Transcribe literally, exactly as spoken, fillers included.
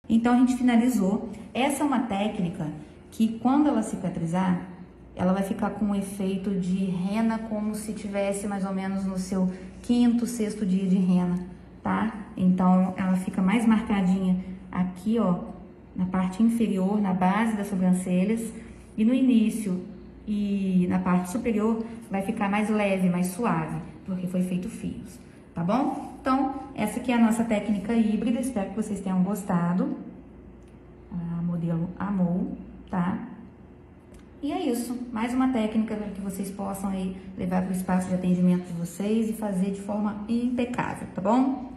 Então, a gente finalizou. Essa é uma técnica que, quando ela cicatrizar, ela vai ficar com um efeito de rena, como se tivesse mais ou menos no seu quinto, sexto dia de rena, tá? Então, ela fica mais marcadinha aqui, ó, na parte inferior, na base das sobrancelhas, e no início e na parte superior vai ficar mais leve, mais suave, porque foi feito fios, tá bom? Então, essa aqui é a nossa técnica híbrida, espero que vocês tenham gostado. A modelo amou, tá? E é isso, mais uma técnica para que vocês possam aí levar para o espaço de atendimento de vocês e fazer de forma impecável, tá bom?